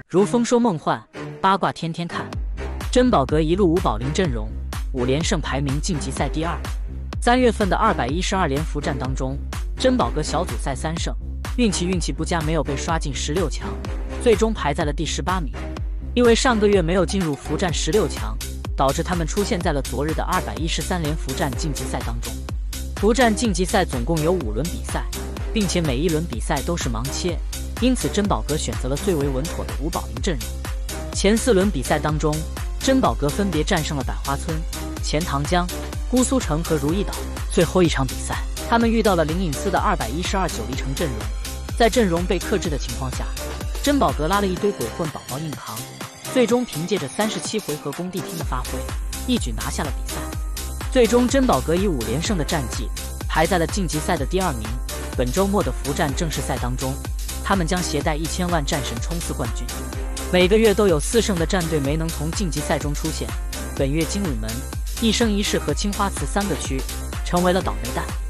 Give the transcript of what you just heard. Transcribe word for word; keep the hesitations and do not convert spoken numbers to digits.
如丰收梦幻，八卦天天看。珍宝阁一路五保龄阵容，五连胜排名晋级赛第二。三月份的二百一十二连服战当中，珍宝阁小组赛三胜，运气运气不佳，没有被刷进十六强，最终排在了第十八名。因为上个月没有进入服战十六强，导致他们出现在了昨日的二百一十三连服战晋级赛当中。服战晋级赛总共有五轮比赛，并且每一轮比赛都是盲切，因此珍宝阁选择了最为稳妥的五保龄阵容。前四轮比赛当中，珍宝阁分别战胜了百花村、钱塘江、姑苏城和如意岛。最后一场比赛，他们遇到了灵隐寺的二百一十二九离城阵容。在阵容被克制的情况下，珍宝阁拉了一堆鬼混宝宝硬扛，最终凭借着三十七回合工地厅的发挥，一举拿下了比赛。最终珍宝阁以五连胜的战绩排在了晋级赛的第二名。本周末的服战正式赛当中，他们将携带一千万战神冲刺冠军。每个月都有四胜的战队没能从晋级赛中出现，本月精武门、一生一世和青花瓷三个区成为了倒霉蛋。